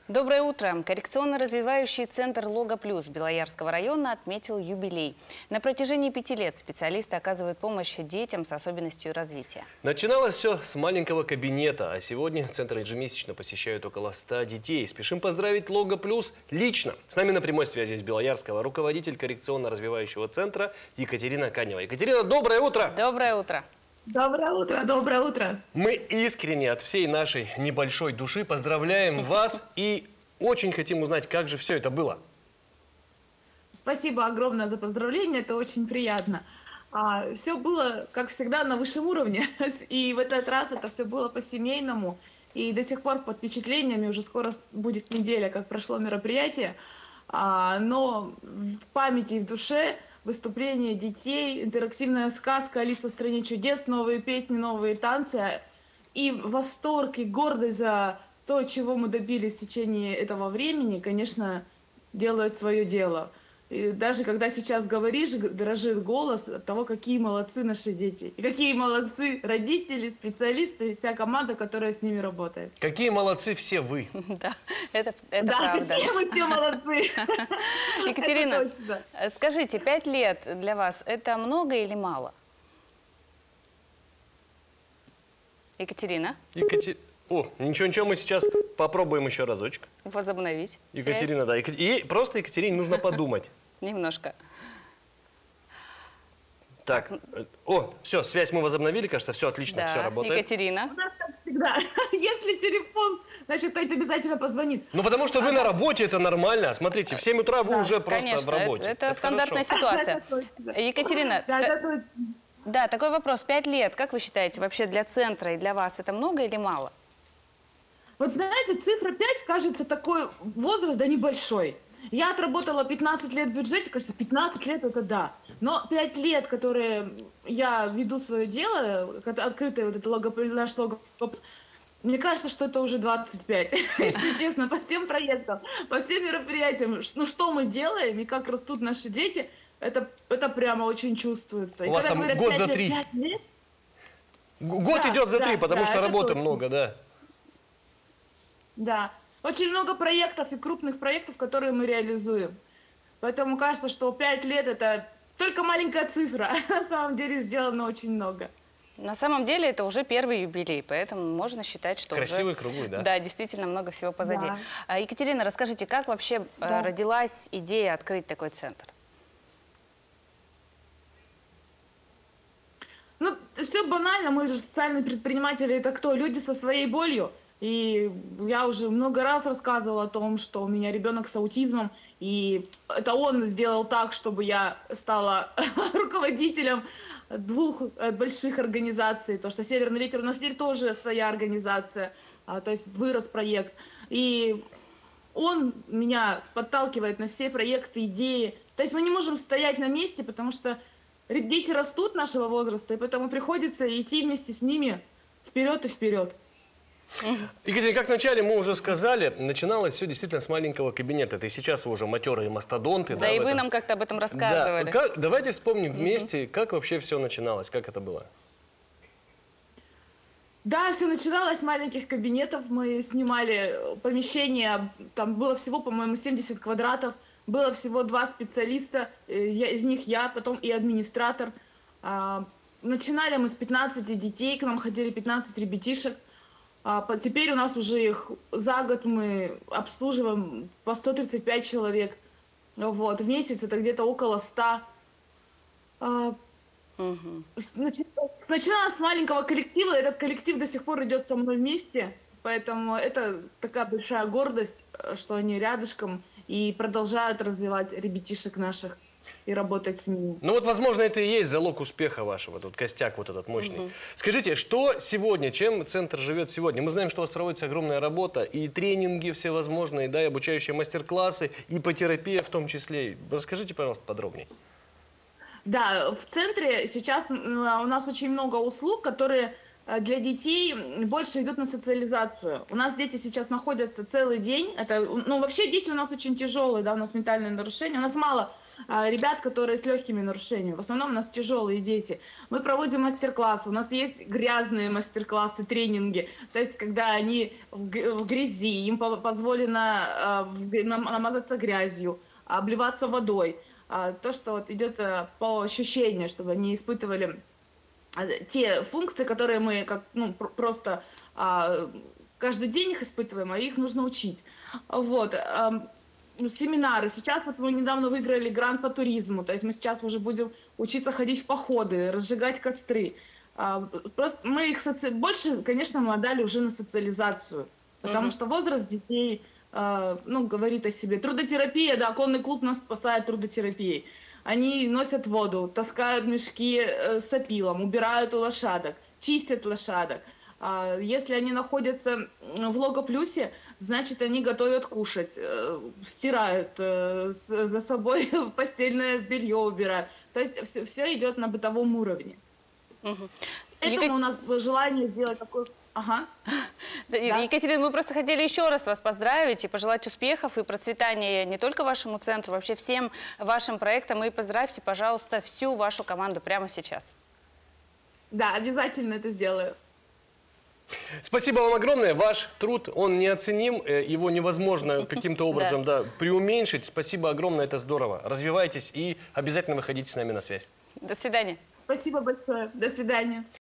Доброе утро. Коррекционно-развивающий центр «Лого Плюс» Белоярского района отметил юбилей. На протяжении 5 лет специалисты оказывают помощь детям с особенностью развития. Начиналось все с маленького кабинета, а сегодня центр ежемесячно посещают около 100 детей. Спешим поздравить «Лого Плюс» лично. С нами на прямой связи из Белоярского руководитель коррекционно-развивающего центра Екатерина Канева. Екатерина, доброе утро! Доброе утро! Доброе утро, доброе утро. Мы искренне от всей нашей небольшой души поздравляем вас и очень хотим узнать, как же все это было. Спасибо огромное за поздравления, это очень приятно. Все было, как всегда, на высшем уровне. И в этот раз это все было по-семейному. И до сих пор под впечатлениями, уже скоро будет неделя, как прошло мероприятие. Но в памяти и в душе выступления детей, интерактивная сказка «Алиса в стране чудес», новые песни, новые танцы. И восторг, и гордость за то, чего мы добились в течение этого времени, конечно, делают свое дело. И даже когда сейчас говоришь, дрожит голос от того, какие молодцы наши дети. И какие молодцы родители, специалисты и вся команда, которая с ними работает. Какие молодцы все вы. Да, это правда. Да, мы все молодцы. Екатерина, скажите, 5 лет для вас – это много или мало? Екатерина? О, ничего, мы сейчас попробуем еще разочек. Возобновить. Екатерина, да. И просто Екатерине нужно подумать. Немножко. Так, все, связь мы возобновили, кажется, все отлично, все работает. Екатерина? У нас, как всегда, если телефон, значит, кто-то обязательно позвонит. Ну, потому что вы на работе, это нормально. Смотрите, в 7 утра вы уже просто конечно, в работе. Это стандартная ситуация. Екатерина, да, такой вопрос. 5 лет, как вы считаете, вообще для центра и для вас это много или мало? Вот знаете, цифра 5 кажется такой возраст, да, небольшой. Я отработала 15 лет в бюджете, кажется, 15 лет это да. Но 5 лет, которые я веду свое дело, открытое вот это наш лого, мне кажется, что это уже 25, если честно, по всем проектам, по всем мероприятиям. Ну что мы делаем и как растут наши дети, это прямо очень чувствуется. У вас там год за 3. Год идет за 3, потому что работы много, да. Да, очень много проектов и крупных проектов, которые мы реализуем. Поэтому кажется, что 5 лет это только маленькая цифра, а на самом деле сделано очень много. На самом деле это уже первый юбилей, поэтому можно считать, что красивый, круглый, да? Да, действительно много всего позади. Да. Екатерина, расскажите, как вообще родилась идея открыть такой центр? Ну, все банально, мы же социальные предприниматели, это кто? Люди со своей болью. И я уже много раз рассказывала о том, что у меня ребенок с аутизмом, и это он сделал так, чтобы я стала руководителем 2 больших организаций, то что «Северный ветер», у нас теперь тоже своя организация, то есть вырос проект. И он меня подталкивает на все проекты, идеи. То есть мы не можем стоять на месте, потому что дети растут нашего возраста, и поэтому приходится идти вместе с ними вперед и вперед. Екатерина, как вначале мы уже сказали, начиналось все действительно с маленького кабинета. Это и сейчас вы уже матерые мастодонты. Да, и вы нам как-то об этом рассказывали. Да. Давайте вспомним вместе, как вообще все начиналось, как это было. Да, все начиналось с маленьких кабинетов. Мы снимали помещение, там было всего, по-моему, 70 квадратов. Было всего 2 специалиста, из них я, потом и администратор. Начинали мы с 15 детей, к нам ходили 15 ребятишек. Теперь у нас уже их за год мы обслуживаем по 135 человек. Вот. В месяц это где-то около 100. Начиналось с маленького коллектива. Этот коллектив до сих пор идет со мной вместе. Поэтому это такая большая гордость, что они рядышком и продолжают развивать ребятишек наших и работать с ними. Ну вот, возможно, это и есть залог успеха вашего, тут костяк вот этот мощный. Скажите, что сегодня, чем центр живет сегодня? Мы знаем, что у вас проводится огромная работа, и тренинги всевозможные, да, и обучающие мастер-классы, и по терапии в том числе. Расскажите, пожалуйста, подробнее. Да, в центре сейчас у нас очень много услуг, которые для детей больше идут на социализацию. У нас дети сейчас находятся целый день. Это, ну, вообще дети у нас очень тяжелые, да, у нас ментальные нарушения. У нас мало ребят, которые с легкими нарушениями. В основном у нас тяжелые дети. Мы проводим мастер-классы. У нас есть грязные мастер-классы, тренинги. То есть, когда они в грязи, им позволено намазаться грязью, обливаться водой. То, что вот идет по ощущению, чтобы они испытывали те функции, которые мы просто каждый день их испытываем, а их нужно учить. Вот. Семинары. Сейчас вот мы недавно выиграли грант по туризму, то есть мы сейчас уже будем учиться ходить в походы, разжигать костры. Просто мы их больше, конечно, мы отдали уже на социализацию, потому что возраст детей, говорит о себе. Трудотерапия, да, конный клуб нас спасает трудотерапией. Они носят воду, таскают мешки с опилом, убирают у лошадок, чистят лошадок. Если они находятся в Лого-плюсе, значит, они готовят кушать, стирают за собой постельное белье, убирают. То есть все идет на бытовом уровне. Поэтому у нас желание сделать такой... Ага. Да. Екатерина, мы просто хотели еще раз вас поздравить и пожелать успехов и процветания не только вашему центру, вообще всем вашим проектам. И поздравьте, пожалуйста, всю вашу команду прямо сейчас. Да, обязательно это сделаю. Спасибо вам огромное. Ваш труд, он неоценим, его невозможно каким-то образом преуменьшить. Спасибо огромное, это здорово. Развивайтесь и обязательно выходите с нами на связь. До свидания. Спасибо большое. До свидания.